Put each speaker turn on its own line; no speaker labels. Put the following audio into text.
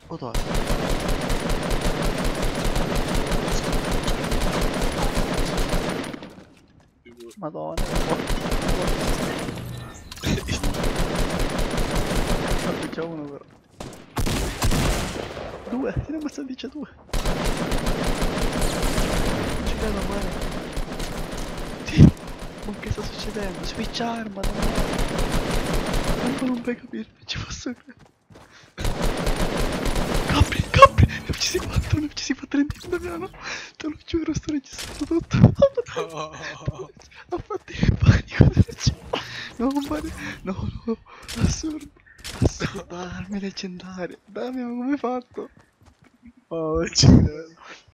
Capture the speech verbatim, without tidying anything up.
Madonna. Madonna. Fatto già uno però. Due, ti ne ammazzato dice due. Non ci credo male. Sì. Ma che sta succedendo? Switch arma, no. Ancora non puoi capire, non ci posso credere. Capri, capri, ne ho uccisi quattro, ne ho uccisi quattro in team, Damiano. Te lo giuro, sto registrando tutto. Ho fatto il panico, no, fare... no, no, assurdo, assurdo, armi leggendarie. Damiano, come hai fatto?
Oh, ci credo.